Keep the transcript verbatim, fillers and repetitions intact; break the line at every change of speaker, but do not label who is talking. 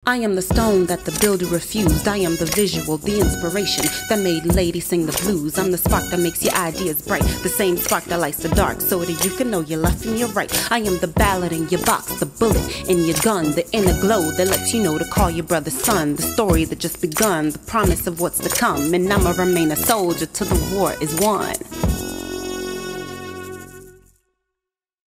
I am the stone that the builder refused. I am the visual, the inspiration that made ladies sing the blues. I'm the spark that makes your ideas bright, the same spark that lights the dark, so that you can know your left from your right. I am the ballad in your box, the bullet in your gun, the inner glow that lets you know to call your brother son, the story that just begun, the promise of what's to come. And I'ma remain a soldier till the war is won.